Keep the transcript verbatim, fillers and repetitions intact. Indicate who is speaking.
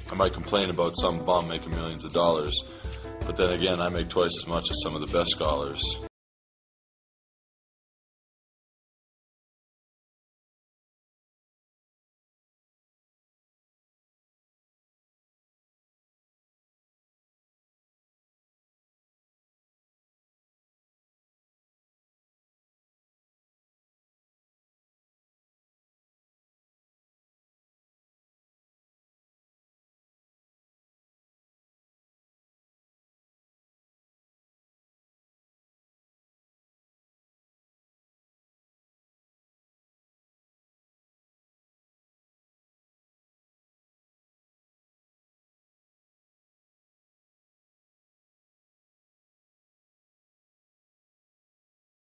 Speaker 1: I might complain about some bum making millions of dollars, but then again, I make twice as much as some of the best scholars.